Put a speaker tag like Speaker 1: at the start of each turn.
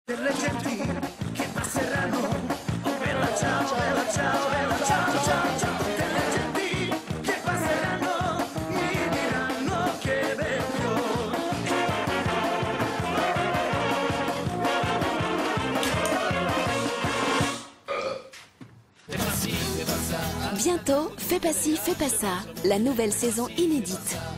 Speaker 1: Delle genti che passeranno, oh bella ciao, bella ciao, bella ciao, ciao, ciao. Delle genti che passeranno, mi diranno che vecchio.
Speaker 2: Bientôt, Fais pas ci, fais pas ça, la nouvelle saison inédite.